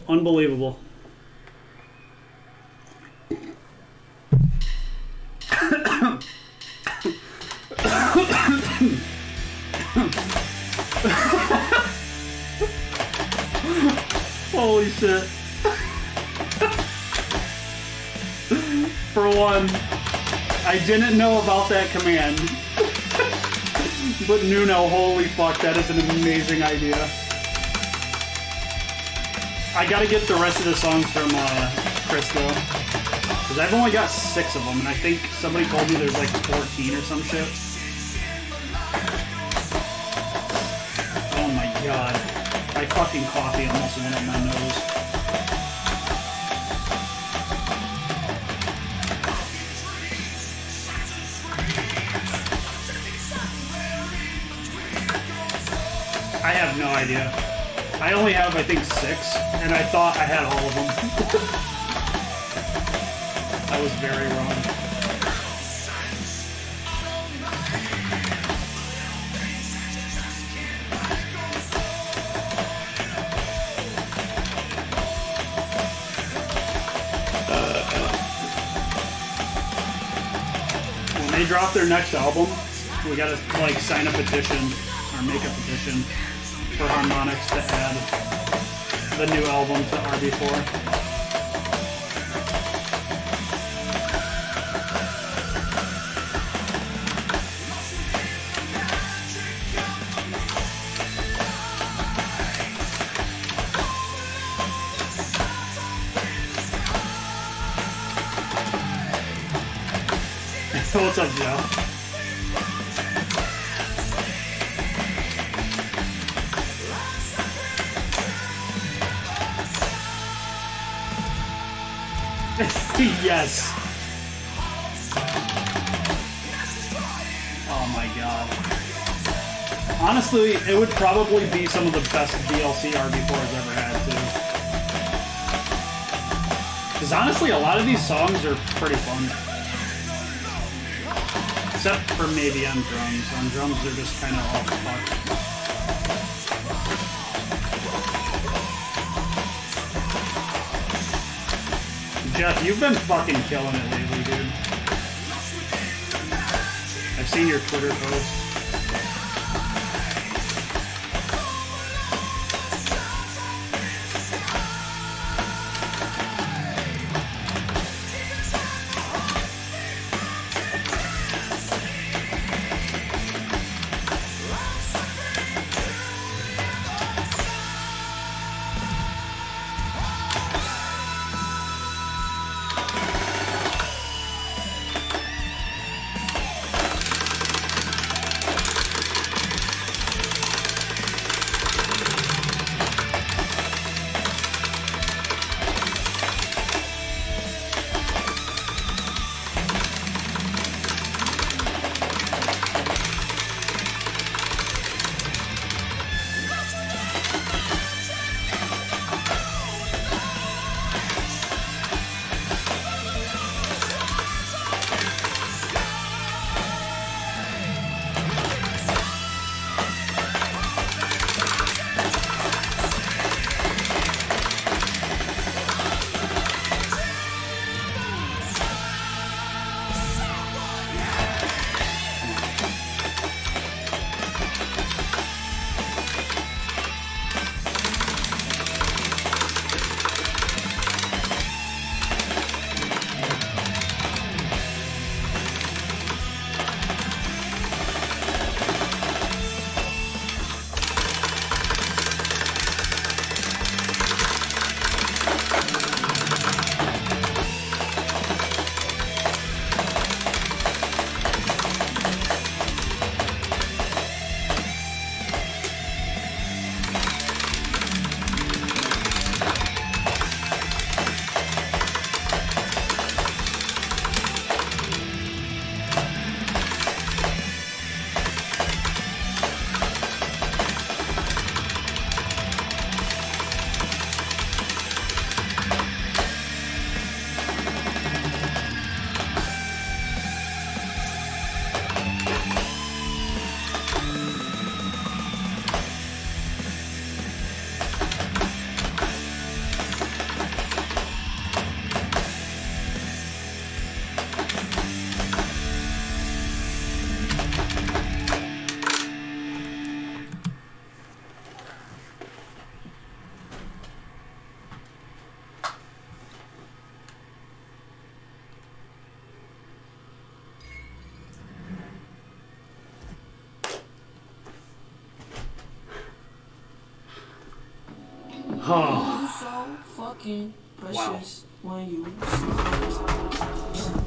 Unbelievable. Holy shit. For one, I didn't know about that command. But Nuno, holy fuck, that is an amazing idea. I gotta get the rest of the songs from Chris though. Because I've only got 6 of them, and I think somebody told me there's like 14 or some shit. Oh my god. My fucking coffee almost went up my nose. I have no idea. I only have, I think, 6, and I thought I had all of them. I was very wrong. When they drop their next album, we gotta, like, sign a petition, or make a petition, for Harmonix to add the new album to RB4. What's up, Joe? Yes. Oh my god. Honestly, it would probably be some of the best DLC RB4 has ever had, too. Because honestly, a lot of these songs are pretty fun. Except for maybe on drums. On drums, they're just kind of off the fuck. Jeff, you've been fucking killing it lately, dude. I've seen your Twitter posts. Oh. So fucking Wow. when you